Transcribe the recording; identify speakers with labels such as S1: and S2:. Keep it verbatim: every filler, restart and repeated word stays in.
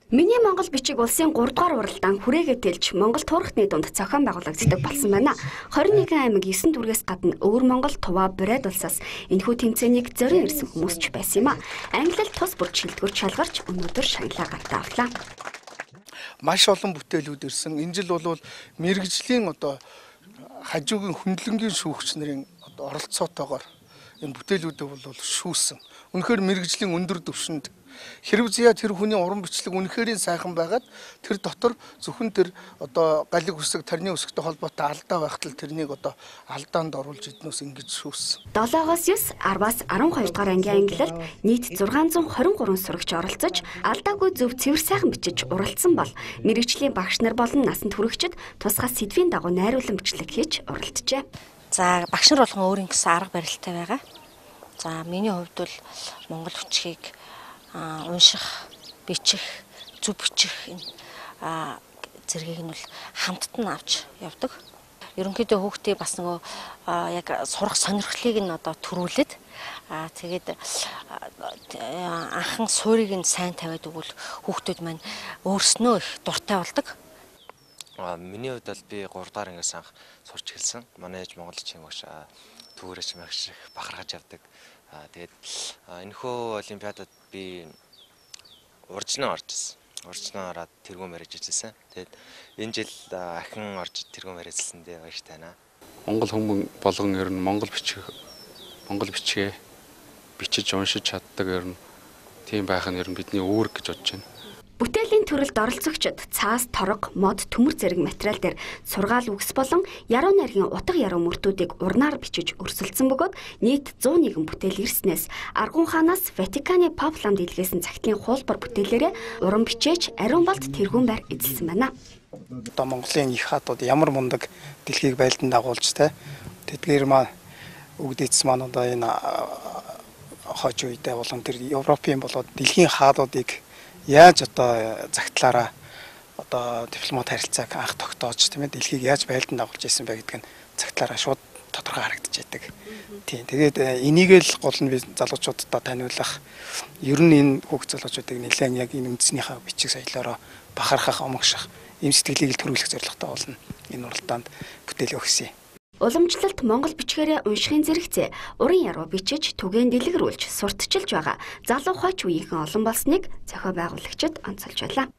S1: Миний Монгол бичиг улсын гурав дугаар уралдаан хүрээгээ тэлж Монгол туурхтны дунд зохион байгуулагддаг болсон байна. хорин нэгэн аймаг есөн дүүргээс гадна өвөр Монгол Туваа Брэд улсаас энэхүү тэмцээнийг зорин ирсэн хүмүүс ч байсан юм а. Англид тус бүр шилдэгүр шалгарч өнөөдөр шагналаа гартаа авлаа.
S2: Маш олон бүтээлүүд ирсэн. Энэ жил бол мэрэгжлийн одоо хажуугийн хөндлөнгийн шүүгч нарын одоо оролцоотойгоор энэ бүтээлүүдээ бол шүүсэн. Үнэхээр мэрэгжлийн өндөр түвшинд хэрв зя тэр хүний уран бичлэг үнэхээр сайхан байгаад тэр дотор зөвхөн тэр одоо галиг үсэг тарны үсэгтэй холбоотой алдаа байхад л тэрнийг одоо алдаанд оруулж эднээс ингэж шүүсэн.
S1: долоогоос девять, араваас арван хоёр дугаар ангийн ангилалд нийт зургаан зуун хорин гурван сурагч оролцож алдаагүй зөв цэвэр сайхан бичиж уралдсан бол мэрэгжлийн багш нар болон насанд хүрэгчид тусгай сэдвийн дагуу найруулан бичлэг хийж уралджээ.
S3: За багш нар болгон өөрийн гэсэн арга барилтай байгаа. За миний хувьд бол монгол бичгийг унших, бичих, зүв бичих энэ зэргийг нь бол хамтд нь авч явдаг. Ерөнхийдөө хүүхдээ бас нөгөө яг сурах сонирхлыг нь одоо төрүүлээд аа тэгээд анхан суурийг нь сайн тавиад өгвөл хүүхдүүд маань өөрснөө их дуртай болдог.
S4: Миний хувьд бол би гурав дахь ангиас анх сурч эхэлсэн. Манай ээж монголчууд багш түүрэж мэгш бахархаж явдаг. Тэгээд энэхүү олимпиадад би урьдчилан орж ирсэн. Урьдчилан ороод тэргүүн барьж ирсэн. Тэгээд энэ жил ахин орж тэргүүн барьжсэндээ баяртай байна.
S5: Монгол хүмүүс болгон ер нь монгол бичих монгол бичгээ бичиж уншиж чаддаг ер нь тийм байх нь ер нь бидний үүрэг гэж бодож байна.
S1: Бүтээлийн төрөлд оролцогчид цаас, торог, мод, төмөр зэрэг материал дээр сургаал үгс болон яруу найргийн утга яруу мөртүүдийг урнаар бичиж өрсөлдсөн бөгөөд нийт зуун нэгэн бүтээл ирснээс Аргун хаанаас Ватиканы Пап ламд илгээсэн цагтлын хуулбар бүтээлээрээ уран бичээж ариун болт тэргүүн байр эзэлсэн байна.
S2: Одоо Монголын их хаадууд ямар мундаг дэлхийг байлдан дагуулж те тэдгээр маань өгдөөц маань одоо энэ хойч үедээ болон тэр Европын болоод дэлхийн хаадуудыг яаж одоо загтлаараа одоо дипломат харилцааг анх тогтоож тийм ээ дэлхийг яаж байлдан дагуулж ирсэн бэ гэдг нь загтлаараа шууд тодорхой харагдаж байдаг. Тийм. Тэгээд энийг л гол нь би залуучуудад таниулах ер нь энэ хүүхд залуучуудыг нэлээд яг энэ үндэснийхээ бичиг соёлоороо бахархах, омгших ийм сэтгэлийг л төрүүлэх зорилготой болно. Энэ уралдаанд бүтээл өгсөн.
S1: Уламжлалт Монгол бичгээрээ уншихын зэрэгцээ уран яруу бичиж түгээн дэлгэрүүлж сурталчилж байгаа залуу хойч үеийнхэн олон болсныг зохио байгуулагчид онцолж байлаа.